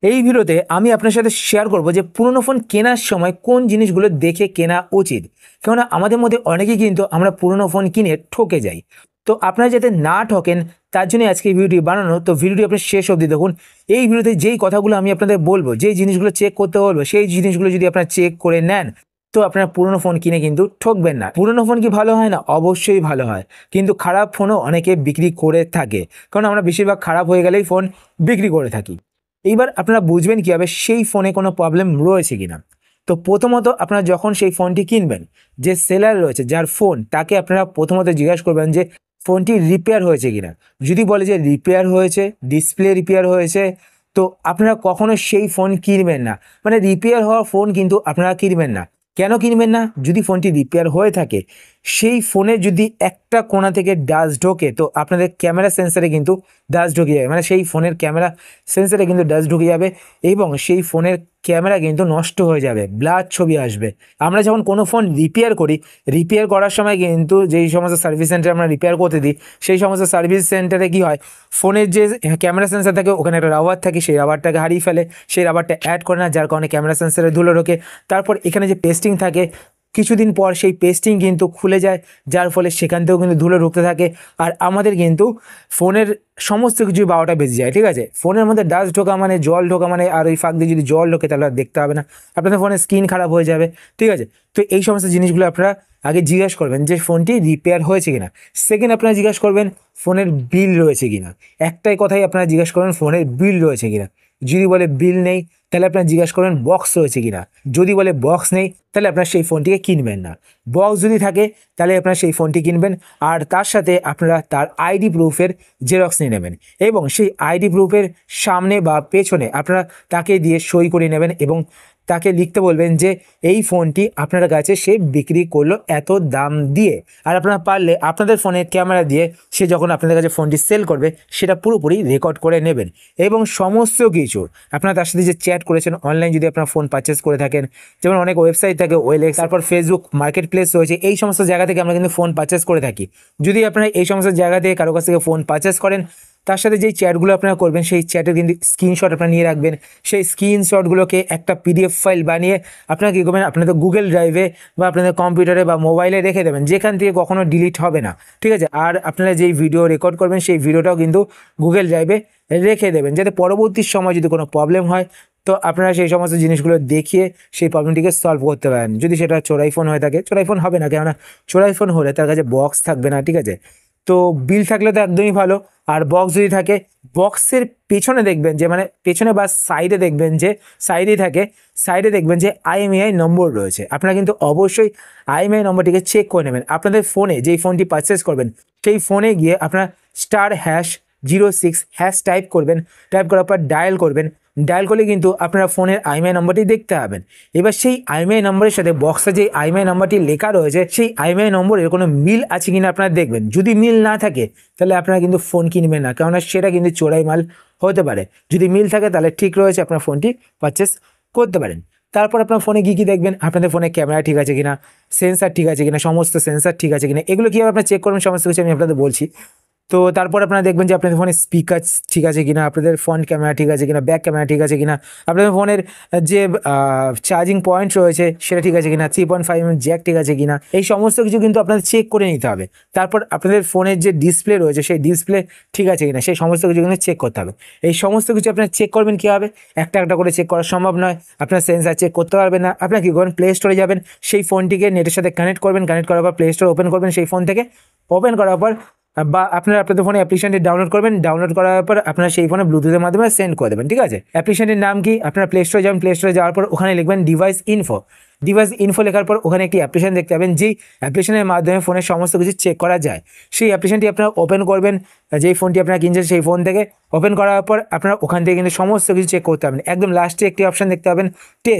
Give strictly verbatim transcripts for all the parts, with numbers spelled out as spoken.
এই ভিডিওতে আমি আপনার সাথে শেয়ার করব যে পুরনো ফোন কেনার সময় কোন জিনিসগুলো দেখে কেনা উচিত। কেননা আমাদের মধ্যে অনেকেই কিন্তু আমরা পুরনো ফোন কিনে ঠকে যাই। তো আপনারা যাতে না ঠকেন তার জন্য আজকে এই ভিডিওটি বানানো। তো ভিডিওটি আপনি শেষ অবধি দেখুন। এই ভিডিওতে যেই কথাগুলো আমি আপনাদের বলবো, যেই জিনিসগুলো চেক করতে বলবো, সেই জিনিসগুলো যদি আপনারা চেক করে নেন তো আপনারা পুরনো ফোন কিনে কিন্তু ঠকবেন না। পুরনো ফোন কি ভালো হয় না? অবশ্যই ভালো হয়, কিন্তু খারাপ ফোনও অনেকে বিক্রি করে থাকে, কারণ আমরা বেশিরভাগ খারাপ হয়ে গেলেই ফোন বিক্রি করে থাকি। এইবার আপনারা বুঝবেন কীভাবে সেই ফোনে কোনো প্রবলেম রয়েছে কিনা। তো প্রথমত আপনারা যখন সেই ফোনটি কিনবেন, যে সেলার রয়েছে যার ফোন, তাকে আপনারা প্রথমত জিজ্ঞাসা করবেন যে ফোনটি রিপেয়ার হয়েছে কিনা। যদি বলে যে রিপেয়ার হয়েছে, ডিসপ্লে রিপেয়ার হয়েছে, তো আপনারা কখনো সেই ফোন কিনবেন না। মানে রিপেয়ার হওয়া ফোন কিন্তু আপনারা কিনবেন না। কেন কিনবেন না? যদি ফোনটি রিপেয়ার হয়ে থাকে, সেই ফোনে যদি একটা কোণা থেকে ডাস্ট ঢোকে তো আপনাদের ক্যামেরা সেন্সারে কিন্তু ডাস্ট ঢুকে যাবে, মানে সেই ফোনের ক্যামেরা সেন্সারে কিন্তু ডাস্ট ঢুকে যাবে এবং সেই ফোনের ক্যামেরা কিন্তু নষ্ট হয়ে যাবে, ব্লার ছবি আসবে। আমরা যখন কোনো ফোন রিপেয়ার করি, রিপেয়ার করার সময় কিন্তু যেই সমস্ত সার্ভিস সেন্টারে আমরা রিপেয়ার করতে দিই, সেই সমস্ত সার্ভিস সেন্টারে কী হয়, ফোনের যে ক্যামেরা সেন্সার থাকে ওখানে একটা রাবার থাকে, সেই রাবারটাকে হারিয়ে ফেলে, সেই রাবারটা অ্যাড করে না, যার কারণে ক্যামেরা সেন্সারে ধুলো ঢোকে। তারপর এখানে যে পেস্টিং থাকে, কিছুদিন পর সেই পেস্টিং কিন্তু খুলে যায়, যার ফলে সেখান থেকেও কিন্তু ধুলো ঢুকতে থাকে, আর আমাদের কিন্তু ফোনের সমস্ত কিছু বারোটা বেজে যায়। ঠিক আছে, ফোনের মধ্যে ডাস্ট ঢোকা মানে, জল ঢোকা মানে, আর ওই ফাঁক দিয়ে যদি জল ঢোকে তাহলে আর দেখতে হবে না, আপনাদের ফোনের স্ক্রিন খারাপ হয়ে যাবে। ঠিক আছে, তো এই সমস্ত জিনিসগুলো আপনারা আগে জিজ্ঞাসা করবেন যে ফোনটি রিপেয়ার হয়েছে কিনা। সেকেন্ড আপনারা জিজ্ঞাসা করবেন ফোনের বিল রয়েছে কিনা। একটাই কথাই আপনারা জিজ্ঞাসা করবেন ফোনের বিল রয়েছে কিনা। যদি বলে বিল নেই তাহলে আপনারা জিজ্ঞাসা করবেন বক্স রয়েছে কিনা। যদি বলে বক্স নেই তাহলে আপনারা সেই ফোনটিকে কিনবেন না। বক্স যদি থাকে তাহলে আপনারা সেই ফোনটি কিনবেন, আর তার সাথে আপনারা তার আইডি প্রুফের জেরক্স নিয়ে নেবেন এবং সেই আইডি প্রুফের সামনে বা পেছনে আপনারা তাকে দিয়ে সই করে নেবেন এবং তাকে লিখতে বলবেন যে এই ফোনটি আপনার কাছে সে বিক্রি করলো এত দাম দিয়ে। আর আপনারা পারলে আপনাদের ফোনের ক্যামেরা দিয়ে সে যখন আপনাদের কাছে ফোনটি সেল করবে সেটা পুরোপুরি রেকর্ড করে নেবেন এবং সমস্ত কিছু আপনারা তার সাথে যে চ্যাট করেছেন অনলাইন, যদি আপনারা ফোন পারচেস করে থাকেন, যেমন অনেক ওয়েবসাইট থাকে, ওয়েলেক্স, তারপর ফেসবুক মার্কেট প্লেস রয়েছে, এই সমস্ত জায়গা থেকে আমরা কিন্তু ফোন পারচেস করে থাকি। যদি আপনারা এই সমস্ত জায়গা থেকে কারো কাছ থেকে ফোন পারচেস করেন, তার সাথে যেই চ্যাটগুলো আপনারা করবেন সেই চ্যাটের কিন্তু স্ক্রিনশট আপনারা নিয়ে রাখবেন। সেই স্ক্রিনশটগুলোকে একটা পিডিএফ ফাইল বানিয়ে আপনারা কী করবেন, আপনাদের গুগল ড্রাইভে বা আপনাদের কম্পিউটারে বা মোবাইলে রেখে দেবেন, যেখান থেকে কখনো ডিলিট হবে না। ঠিক আছে, আর আপনারা যেই ভিডিও রেকর্ড করবেন সেই ভিডিওটাও কিন্তু গুগল ড্রাইভে রেখে দেবেন, যাতে পরবর্তী সময় যদি কোনো প্রবলেম হয় তো আপনারা সেই সমস্ত জিনিসগুলো দেখিয়ে সেই প্রবলেমটিকে সলভ করতে পারেন। যদি সেটা চোরাই ফোন হয়ে থাকে, চোরাই ফোন হবে না, কেননা চোরাই ফোন হলে তার কাছে বক্স থাকবে না। ঠিক আছে, তো বিল থাকলে তো একদমই ভালো। আর বক্স যদি থাকে, বক্সের পেছনে দেখবেন যে, মানে পেছনে বা সাইডে দেখবেন যে, সাইডেই থাকে, সাইডে দেখবেন যে আইএমইআই নম্বর রয়েছে। আপনারা কিন্তু অবশ্যই আইএমইআই নম্বরটিকে চেক করে নেবেন। আপনাদের ফোনে যেই ফোনটি পারচেস করবেন সেই ফোনে গিয়ে আপনারা star hash zero six hash type করবেন, টাইপ করার পর ডায়াল করবেন। ডায়াল করলে কিন্তু আপনারা ফোনের আইএমইআই নম্বরটি দেখতে পাবেন। এবার সেই আইএমইআই নম্বরের সাথে বক্সে যে আইএমইআই নম্বরটি লেখা রয়েছে সেই আইএমইআই নম্বরের কোনো মিল আছে কিনা আপনারা দেখবেন। যদি মিল না থাকে তাহলে আপনারা কিন্তু ফোন কিনবেন না, কেননা সেটা কিন্তু চোরাই মাল হতে পারে। যদি মিল থাকে তাহলে ঠিক রয়েছে, আপনার ফোনটি পারচেস করতে পারেন। তারপর আপনার ফোনে কী কী দেখবেন, আপনাদের ফোনে ক্যামেরা ঠিক আছে কিনা, সেন্সার ঠিক আছে কিনা, সমস্ত সেন্সার ঠিক আছে কিনা, এগুলো কীভাবে আপনারা চেক করবেন সমস্ত কিছু আমি আপনাদের বলছি। তো তারপর আপনারা দেখবেন যে আপনাদের ফোনের স্পিকার ঠিক আছে কিনা, আপনাদের ফ্রন্ট ক্যামেরা ঠিক আছে কিনা, ব্যাক ক্যামেরা ঠিক আছে কিনা, আপনাদের ফোনের যে চার্জিং পয়েন্ট রয়েছে সেটা ঠিক আছে কিনা, three point five M jack ঠিক আছে কিনা, এই সমস্ত কিছু কিন্তু আপনাদের চেক করে নিতে হবে। তারপর আপনাদের ফোনের যে ডিসপ্লে রয়েছে সেই ডিসপ্লে ঠিক আছে কিনা, সেই সমস্ত কিছু কিন্তু চেক করতে হবে। এই সমস্ত কিছু আপনারা চেক করবেন কীভাবে, একটা একটা করে চেক করা সম্ভব নয়, আপনার সেন্সার চেক করতে পারবেন না। আপনারা কী করবেন, প্লে স্টোরে যাবেন, সেই ফোনটিকে নেটের সাথে কানেক্ট করবেন, কানেক্ট করার পর প্লে স্টোর ওপেন করবেন, সেই ফোন থেকে ওপেন করার পর বা আপনারা আপনাদের ফোনে অ্যাপ্লিকেশনটি ডাউনলোড করবেন, ডাউনলোড করার পর আপনারা সেই ফোনে ব্লুটুথের মাধ্যমে সেন্ড করে দেবেন। ঠিক আছে, অ্যাপ্লিকেশনটির নাম কি, আপনারা প্লে স্টোরে যাবেন, প্লে স্টোরে যাওয়ার পর ওখানে লিখবেন ডিভাইস ইনফো। ডিভাইস ইনফো লেখার পর ওখানে একটি অ্যাপ্লিকেশন দেখতে পাবেন, যেই অ্যাপ্লিকেশনের মাধ্যমে ফোনের সমস্ত কিছু চেক করা যায়। সেই অ্যাপ্লিকেশনটি আপনারা ওপেন করবেন, যেই ফোনটি আপনারা কিনছেন সেই ফোন থেকে ওপেন করার পর আপনারা ওখান থেকে কিন্তু সমস্ত কিছু চেক করতে পারবেন। একদম লাস্টে একটি অপশান দেখতে পাবেন টেস্ট।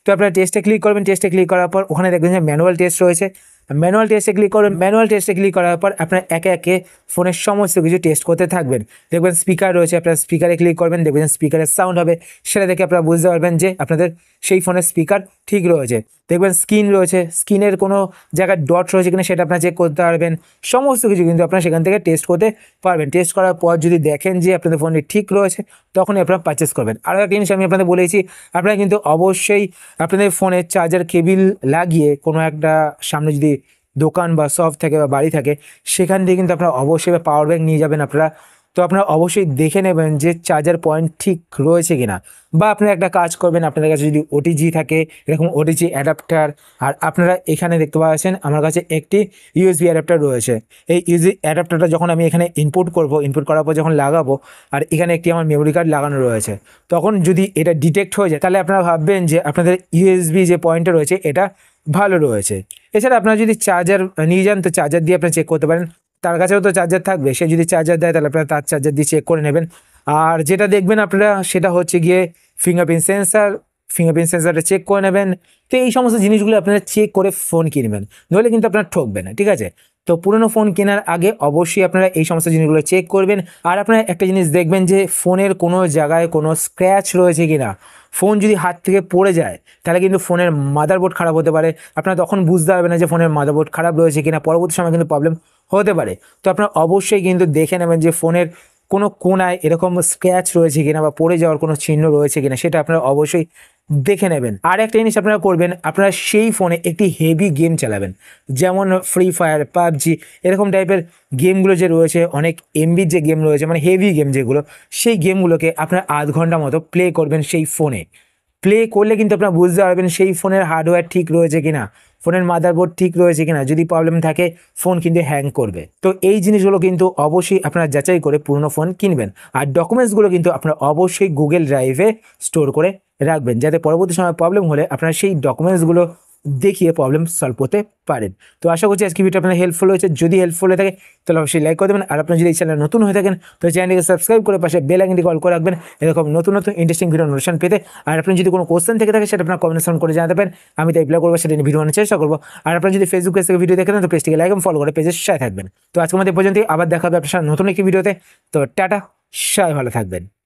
তো আপনারা টেস্টে ক্লিক করবেন, টেস্টে ক্লিক করার পর ওখানে দেখবেন যে ম্যানুয়াল টেস্ট রয়েছে, ম্যানুয়াল টেস্টে ক্লিক করবেন। ম্যানুয়াল টেস্টে ক্লিক করার পর আপনার একে একে ফোনের সমস্ত কিছু টেস্ট করতে থাকবেন। দেখবেন স্পিকার রয়েছে, আপনার স্পিকারে ক্লিক করবেন, দেখবেন স্পিকারের সাউন্ড হবে, সেটা দেখে আপনারা বুঝতে পারবেন যে আপনাদের সেই ফোনের স্পিকার ঠিক রয়েছে। দেখবেন স্ক্রিন রয়েছে, স্ক্রিনের কোনো জায়গায় ডট রয়েছে কিনা সেটা আপনারা চেক করতে পারবেন। সমস্ত কিছু কিন্তু আপনারা সেখান থেকে টেস্ট করতে পারবেন। টেস্ট করার পর যদি দেখেন যে আপনাদের ফোনটি ঠিক রয়েছে, তখনই আপনারা পারচেস করবেন। আরও একটা জিনিস আমি আপনাদের বলেছি, আপনারা কিন্তু অবশ্যই আপনাদের ফোনের চার্জার কেবিল লাগিয়ে কোনো একটা সামনে যদি দোকান বা শপ থাকে বা বাড়ি থাকে, সেখান থেকে কিন্তু আপনারা অবশ্যই পাওয়ার ব্যাংক নিয়ে যাবেন আপনারা। তো আপনারা অবশ্যই দেখে নেবেন যে চার্জার পয়েন্ট ঠিক রয়েছে কিনা। বা আপনারা একটা কাজ করবেন, আপনাদের কাছে যদি ওটিজি থাকে, এরকম ওটিজি অ্যাডাপ্টার, আর আপনারা এখানে দেখতে পাচ্ছেন আমার কাছে একটি ইউএসবি অ্যাডাপ্টার রয়েছে। এই ইউএসবি অ্যাডাপ্টারটা যখন আমি এখানে ইনপুট করব, ইনপুট করার পর যখন লাগাবো, আর এখানে একটি আমার মেমোরি কার্ড লাগানো রয়েছে, তখন যদি এটা ডিটেক্ট হয়ে যায়, তাহলে আপনারা ভাববেন যে আপনাদের ইউএসবি যে পয়েন্টটা রয়েছে এটা ভালো রয়েছে। এছাড়া আপনারা যদি চার্জার নিয়ে যান, তো চার্জার দিয়ে আপনারা চেক করতে পারেন। তার কাছেও তো চার্জার থাকবে, সে যদি চার্জার দেয় তাহলে আপনারা তার চার্জার দিয়ে চেক করে নেবেন। আর যেটা দেখবেন আপনারা সেটা হচ্ছে গিয়ে ফিঙ্গারপ্রিন্ট সেন্সার, ফিঙ্গারপ্রিন্ট সেন্সারটা চেক করে নেবেন। তো এই সমস্ত জিনিসগুলো আপনারা চেক করে ফোন কিনবেন, নইলে কিন্তু আপনারা ঠকবেন না, ঠিক আছে? তো পুরনো ফোন কেনার আগে অবশ্যই আপনারা এই সমস্ত জিনিসগুলো চেক করবেন। আর আপনারা একটা জিনিস দেখবেন যে ফোনের কোনো জায়গায় কোনো স্ক্র্যাচ রয়েছে কিনা। ফোন যদি হাত থেকে পড়ে যায়, তাহলে কিন্তু ফোনের মাদারবোর্ড খারাপ হতে পারে। আপনারা তখন বুঝতে পারবেন না যে ফোনের মাদারবোর্ড খারাপ রয়েছে কিনা, পরবর্তী সময় কিন্তু প্রবলেম হতে পারে। তো আপনারা অবশ্যই কিন্তু দেখে নেবেন যে ফোনের কোনো কোনায় এরকম স্ক্র্যাচ রয়েছে কিনা বা পড়ে যাওয়ার কোনো চিহ্ন রয়েছে কিনা, সেটা আপনারা অবশ্যই দেখে নেবেন। আর একটা জিনিস আপনারা করবেন, আপনারা সেই ফোনে একটি হেভি গেম চালাবেন, যেমন ফ্রি ফায়ার, পাবজি, এরকম টাইপের গেমগুলো যে রয়েছে, অনেক এমবির যে গেম রয়েছে, মানে হেভি গেম যেগুলো, সেই গেমগুলোকে আপনার আধ ঘন্টা মতো প্লে করবেন সেই ফোনে। প্লে করলে কিন্তু আপনারা বুঝতে পারবেন সেই ফোনের হার্ডওয়্যার ঠিক রয়েছে কিনা, ফোনের মাদারবোর্ড ঠিক রয়েছে কিনা। যদি প্রবলেম থাকে, ফোন কিন্তু হ্যাং করবে। তো এই জিনিসগুলো কিন্তু অবশ্যই আপনারা যাচাই করে পুরনো ফোন কিনবেন। আর ডকুমেন্টসগুলো কিন্তু আপনারা অবশ্যই গুগল ড্রাইভে স্টোর করে রাখবেন, যাতে পরবর্তী সময় প্রবলেম হলে আপনারা সেই ডকুমেন্টসগুলো দেখিয়ে প্রবলেম সলভ করতে পারেন। তো আশা করছি আজকে ভিডিও আপনার হেল্পফুল হয়েছে। যদি হেল্পফুল হয়ে থাকে তাহলে অবশ্যই লাইক করে দেবেন। আর আপনার যদি এই চ্যানেল নতুন হয়ে থাকেন, তো চ্যানেলটিকে সাবস্ক্রাইব করে পাশে বেল আইকনটি কল করে রাখবেন, এরকম নতুন নতুন ইন্টারেস্টিং ভিডিও নোটিফিকেশন পেতে। আর আপনার যদি কোনো কোশ্চেন থেকে থাকে, সেটা আপনার কমেন্ট করে জানাতে পারেন, আমি তাই রিপ্লাই করবো, সেটা নিয়ে ভিডিও বানানোর চেষ্টা করবো। আর আপনার যদি ফেসবুক পেজ থেকে ভিডিও দেখেন, তো পেজটিকে লাইক এবং ফলো করে পেজের সাথে থাকবেন। তো আজকে আমাদের পর্যন্ত, আবার দেখা হবে আপনার সাথে নতুন একটি ভিডিওতে। তো টাটা, সবাই ভালো থাকবেন।